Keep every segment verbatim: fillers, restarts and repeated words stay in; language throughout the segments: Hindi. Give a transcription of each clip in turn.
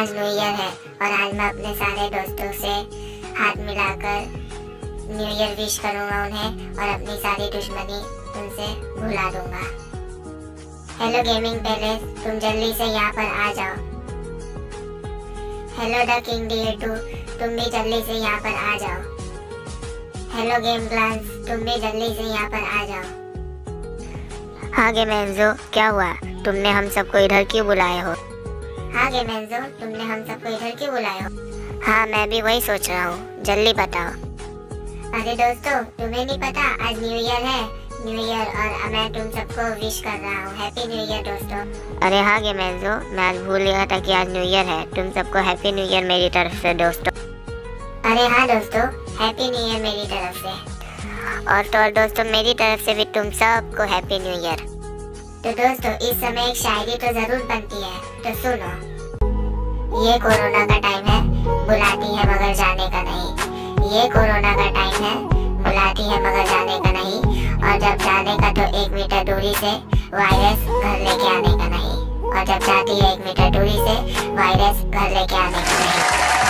आज न्यू ईयर है और आज मैं अपने सारे दोस्तों से हाथ मिलाकर न्यू ईयर विश करूंगा उन्हें और अपनी सारी दुश्मनी उनसे भुला दूंगा। हेलो गेमिंग पैलेस, तुम जल्दी से यहाँ पर आ जाओ। Hello the king D two, तुम भी जल्दी से यहाँ पर आ जाओ। हेलो गेम प्लान्स, तुम भी जल्दी से यहाँ पर आ जाओ। हाँ गेमेंजो, क्या हुआ? तुमने हम सबको इधर क्यों बुलाए हो? हाँ गेमेंजो, तुमने हम सबको इधर क्यों बुलाए हो? हाँ मैं भी वही सोच रहा हूँ, जल्दी बताओ। अरे दोस्तों, तुम्हें नहीं पता आज न्यू ईयर है? न्यू ईयर और मैं तुम सबको विश कर रहा हूँ। हैप्पी न्यू ईयर दोस्तों। अरे हाँ गेमेंजो, मैं आज भूल गया था कि आज न्यू ईयर है। तुम सबको हैप्पी न्यू ईयर मेरी तरफ से दोस्तों। अरे हाँ दोस्तों, हैप्पी न्यू ईयर मेरी तरफ से। और तो और दोस्तों, मेरी तरफ से भी तुम सबको हैप्पी न्यू ईयर। तो दोस्तों, इस समय एक शायरी तो जरूर बनती है, तो सुनो। ये कोरोना का टाइम है, बुलाती है मगर जाने का नहीं। ये कोरोना का टाइम है, बुलाती है मगर जाने का नहीं। और जब जाने का तो एक मीटर दूरी से वायरस घर लेके आने का नहीं। और जब जाती है एक मीटर दूरी से वायरस घर लेके आने का नहीं।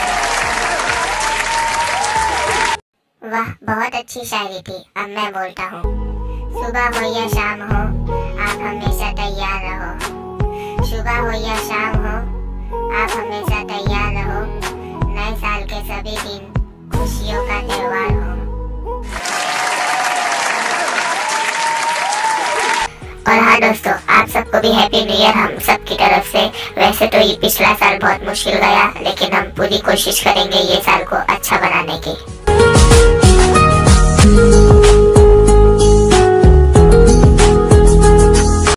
वाह, बहुत अच्छी शायरी थी। अब मैं बोलता हूँ। सुबह हो या शाम हो, आप हमेशा तैयार रहो। सुबह हो या शाम हो, आप हमेशा तैयार रहो। नए साल के सभी दिन खुशियों का त्योहार हो। और हाँ दोस्तों, आप सबको भी हैप्पी न्यू ईयर हम सब की तरफ से। वैसे तो ये पिछला साल बहुत मुश्किल गया, लेकिन हम पूरी कोशिश करेंगे ये साल को अच्छा